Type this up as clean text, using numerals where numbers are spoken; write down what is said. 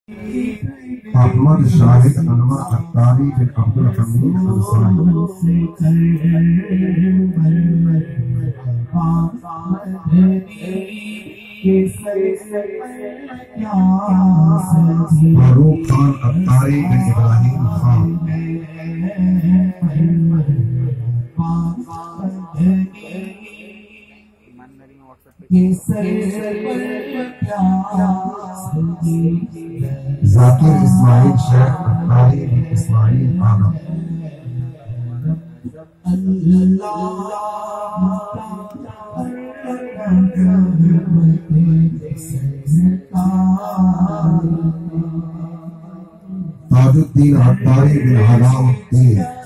احمد شاہد انور عطاری بن عبدالحمید انصاری فاروق خان عطاری بن ابراہیم خان ذاکر اسماعیل شیخ عطاری بن اسماعیل آدم تاج الدین عطاری بن علاء الدین